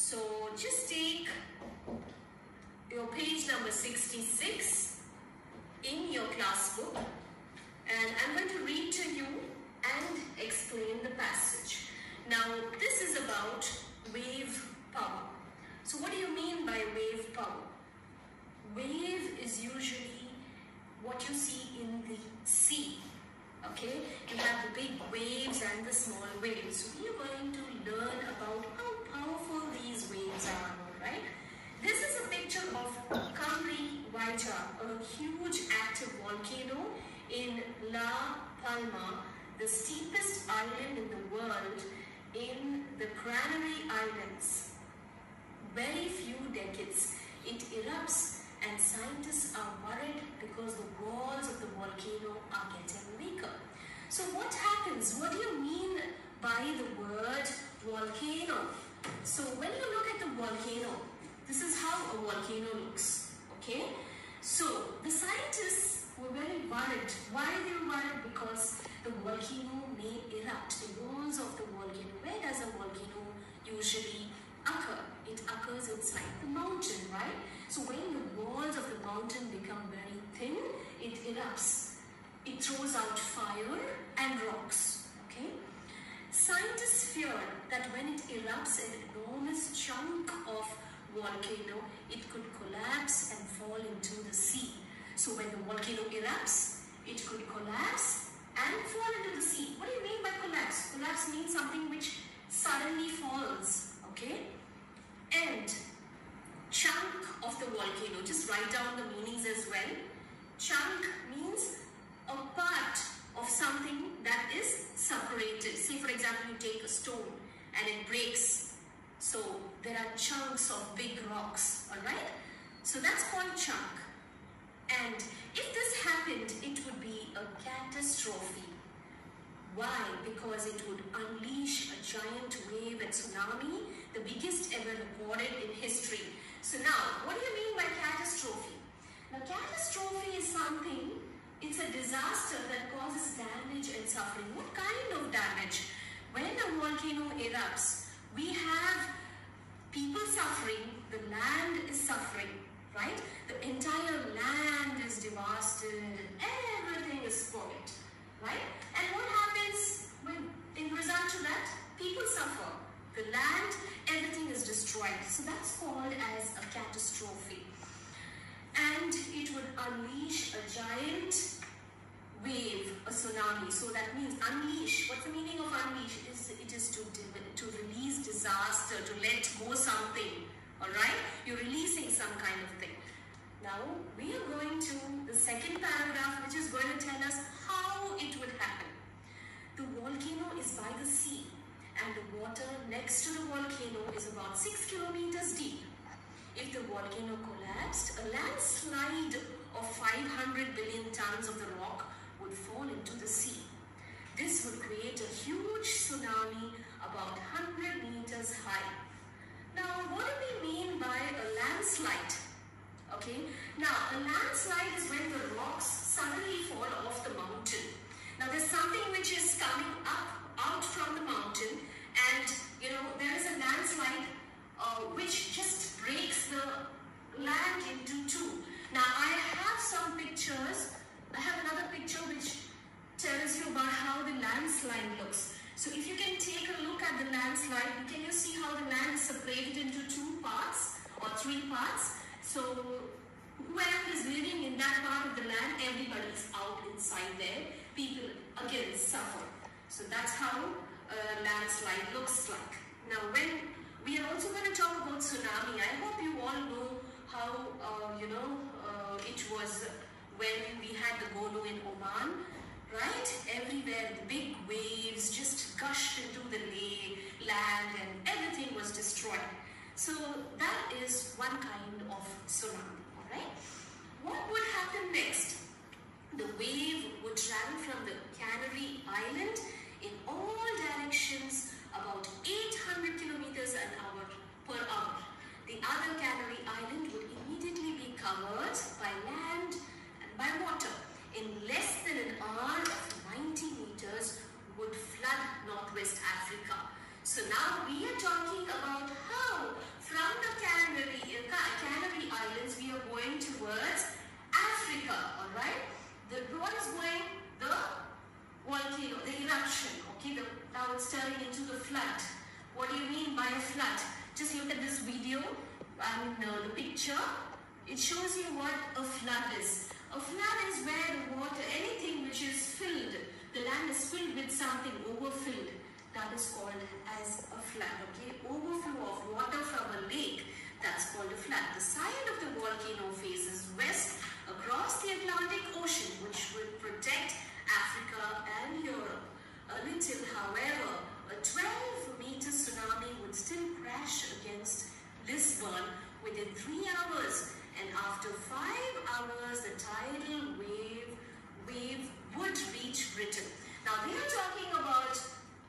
So just take your page number 66 in your class book, and I'm going to read to you and explain the passage. Now this is about wave power. So what do you mean by wave power? Wave is usually what you see in the sea. Okay, you have the big waves and the small waves. So we are going to learn about how powerful these waves are, right? This is a picture of Camri Vaija, a huge active volcano in La Palma, the steepest island in the world in the Canary Islands. Very few decades it erupts, and scientists are worried because the walls of the volcano are getting weaker. So what happens? What do you mean by the word volcano? So when you look at the volcano, this is how a volcano looks, okay? So the scientists were very worried. Why they were worried? Because the volcano may erupt. The walls of the volcano. Where does a volcano usually occur? It occurs inside the mountain, right? So when the walls of the mountain become very thin, it erupts. It throws out fire and rocks, okay? Scientists fear that when it erupts an enormous chunk of volcano, it could collapse and fall into the sea. So when the volcano erupts, it could collapse and fall into the sea. What do you mean by collapse? Collapse means something which suddenly falls, okay? And chunk of the volcano, just write down the meanings as well. Chunk means a part of something that is separated. Say for example, you take a stone and it breaks. So there are chunks of big rocks, alright? So that's called chunk. And if this happened, it would be a catastrophe. Why? Because it would unleash a giant wave and tsunami, the biggest ever recorded in history. So now, what do you mean by catastrophe? Now, catastrophe is something, it's a disaster that causes damage and suffering. What kind of damage? When a volcano erupts, we have people suffering, the land is suffering, right? The entire land is devastated, everything is spoiled, right? And what happens when, in result to that? People suffer. The land, everything is destroyed. So that's called as a catastrophe. And it would unleash a giant wave, a tsunami. So that means unleash. What's the meaning of unleash? It is to release disaster, to let go something. Alright? You're releasing some kind of thing. Now, we are going to the second paragraph, which is going to tell us how it would happen. The volcano is by the sea, and the water next to the volcano is about 6 kilometers deep. If the volcano collapsed, a landslide of 500 billion tons of the rock would fall into the sea. This would create a huge tsunami about 100 meters high. Now, what do we mean by a landslide? Okay, now a landslide is when the rocks suddenly fall off the mountain. Now there's something which is coming out from the mountain, and you know there is a landslide which just breaks the land into two. Now I have some pictures. I have another picture which tells you about how the landslide looks. So if you can take a look at the landslide, can you see how the land is separated into two parts or three parts? So whoever is living in that part of the land, everybody is out inside there. People again suffer. So that's how a landslide looks like. Now when we are also going to talk about tsunami, I hope you all know how it was when we had the Gonu in Oman, right? Everywhere the big waves just gushed into the land and everything was destroyed. So that is one kind of tsunami, alright? What would happen next? The wave would travel from the Canary Island in all directions about 800 kilometers per hour. The other Canary Island would immediately be covered by land and by water. In less than an hour of 90 meters would flood Northwest Africa. So now we are talking about how from the Canary Islands, we are going towards Africa, alright? What is going? The volcano, the eruption, okay? Now it's turning into the flood. What do you mean by a flood? Just look at this video, the picture. It shows you what a flood is. A flood is where the water, anything which is filled, the land is filled with something, overfilled. That is called as a flood, okay? Overflow of water from a lake, that's called a flood. The side of the volcano faces west across the Atlantic Ocean, which would protect Africa and Europe. Until, however, a 12-meter tsunami would still crash against Lisbon within 3 hours, and after 5 hours, the tidal wave would reach Britain. Now, they are talking about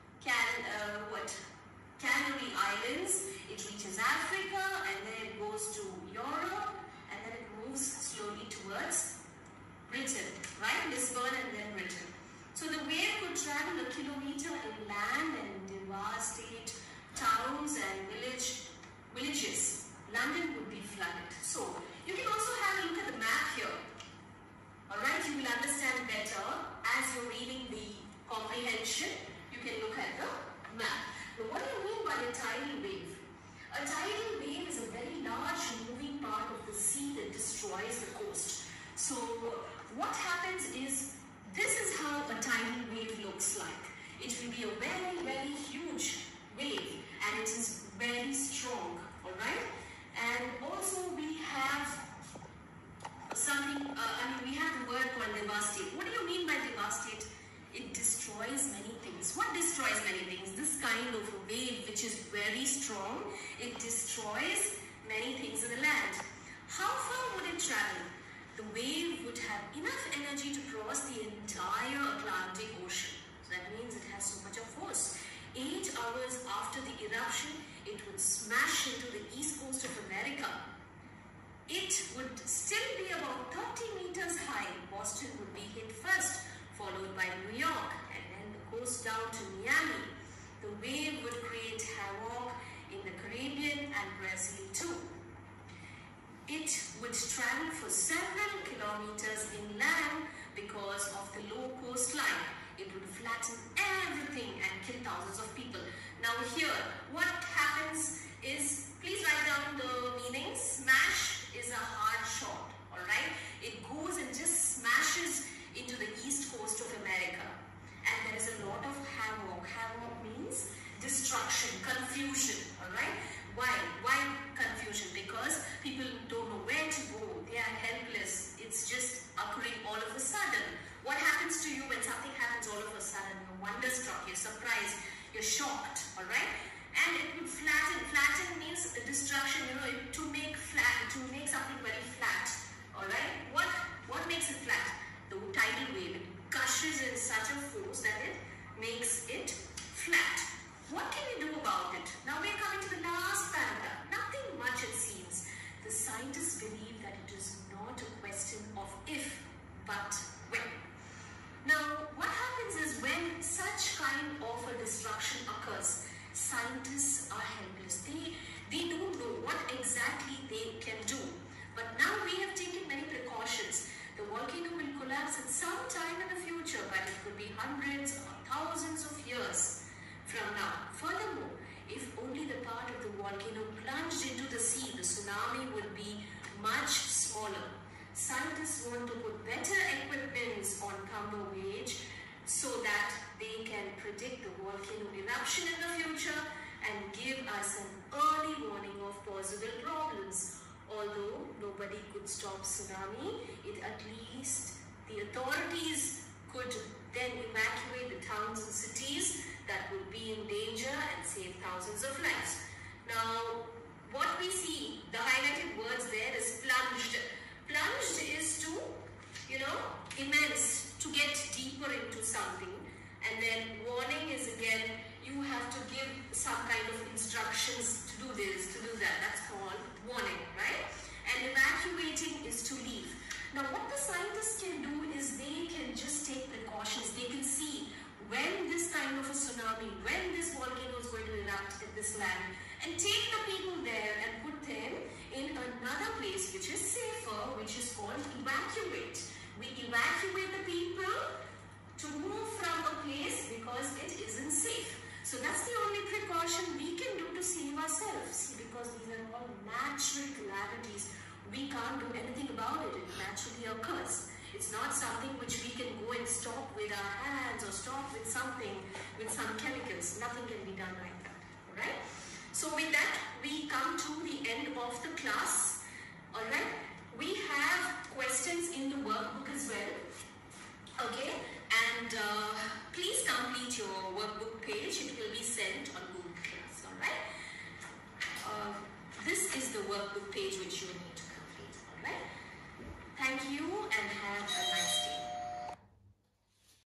Canary Islands. It reaches Africa, and then it goes to Europe, and then it moves slowly towards Britain, right? Lisbon and then Britain. So the wave could travel a kilometer inland and devastate towns and villages. London would be flooded. So you can also have a look at the map here. Alright, you will understand better as you're reading the comprehension. You can look at the map. Now, what do you mean by a tidal wave? A tidal wave is a very large moving part of the sea that destroys the coast. So what happens is, this is how a tidal wave looks like. It will be a very, very huge wave, and it is very strong, alright? And also we have something, we have the word called devastate. What do you mean by devastate? It destroys many things. What destroys many things? This kind of a wave which is very strong, it destroys many things in the land. How far would it travel? The wave would have enough energy to cross the entire Atlantic Ocean. So that means it has so much of force. 8 hours after the eruption, it would smash into the east coast of America. It would still be about 30 meters high. Boston would be hit first, followed by New York, and then the coast down to Miami. The wave would create havoc in the Caribbean and Brazil too. It would travel for several kilometers inland because of the low coastline. It would flatten everything and kill thousands of people. Now here, what happens is, please write down the meaning. Smash is a hard shot, alright? It goes and just smashes into the east coast of America. And there is a lot of havoc. Havoc means destruction, confusion, alright? Why? Why confusion? Because people don't know where to go. They are helpless. It's just occurring all of a sudden. What happens to you when something happens all of a sudden? You're wonderstruck, you're surprised, you're shocked, alright? And it would flatten. Flatten means destruction, to make something very flat, alright? What makes it flat? The tidal wave. It gushes in such a force that it makes it flat. What can we do about it? Now we're coming to the last paragraph. Nothing much it seems. The scientists believe that it is not a question of if, but when. Now what happens is, when such kind of a destruction occurs, scientists are helpless. They don't know what exactly they can do. But now we have taken many precautions. The volcano will collapse at some time in the future, but it could be hundreds or thousands of years from now. Furthermore, if only the part of the volcano plunged into the sea, the tsunami would be much smaller. Scientists want to put better equipments on Thumber Wage so that they can predict the volcano eruption in the future and give us an early warning of possible problems. Although nobody could stop tsunami, at least the authorities could then evacuate the towns and cities that would be in danger and save thousands of lives. Now, what we see, the highlighted words there is plunged. Plunged is to, immense, to get deeper into something. And then warning is, again, you have to give some kind of instructions to do this, to do that. That's called warning, right? And evacuating is to leave. Now, what the scientists can do is they can just take precautions. They can see when this kind of a tsunami, when this volcano is going to erupt in this land, and take the people there and which is called evacuate. We evacuate the people to move from a place because it isn't safe. So that's the only precaution we can do to save ourselves, because these are all natural calamities. We can't do anything about it. It naturally occurs. It's not something which we can go and stop with our hands or stop with something, with some chemicals. Nothing can be done like that. Alright? So with that, we come to the end of the class. Alright? We have questions in the workbook as well. Okay? And please complete your workbook page. It will be sent on Google Class. Alright? This is the workbook page which you need to complete. Alright? Thank you and have a nice day.